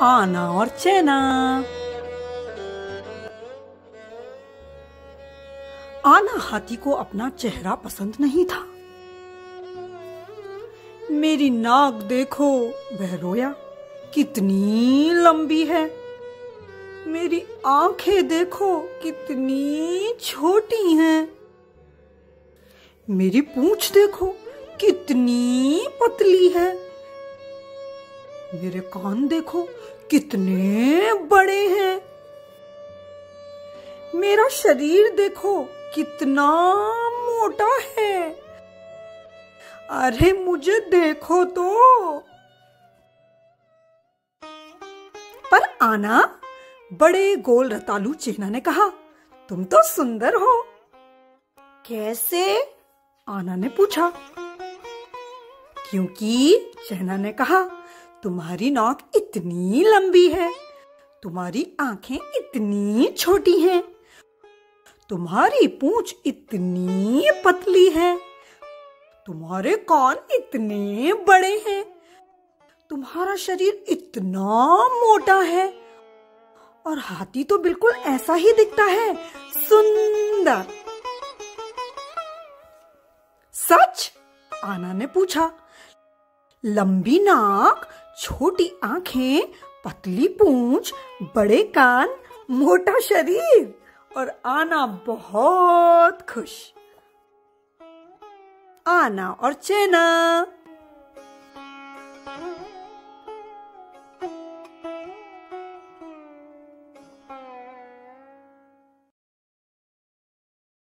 आना और चैना। आना हाथी को अपना चेहरा पसंद नहीं था। मेरी नाक देखो, वह रोया, कितनी लंबी है। मेरी आंखें देखो, कितनी छोटी हैं। मेरी पूंछ देखो, कितनी पतली है। मेरे कान देखो, कितने बड़े हैं। मेरा शरीर देखो, कितना मोटा है। अरे मुझे देखो तो। पर आना, बड़े गोल रतालू चेना ने कहा, तुम तो सुंदर हो। कैसे? आना ने पूछा। क्योंकि चेना ने कहा, तुम्हारी नाक इतनी लंबी है, तुम्हारी आंखें इतनी छोटी हैं, तुम्हारी पूंछ इतनी पतली है, तुम्हारे कान इतने बड़े हैं, तुम्हारा शरीर इतना मोटा है, और हाथी तो बिल्कुल ऐसा ही दिखता है, सुंदर। सच? आना ने पूछा। लंबी नाक, छोटी आंखें, पतली पूंछ, बड़े कान, मोटा शरीर, और आना बहुत खुश। आना और चैना।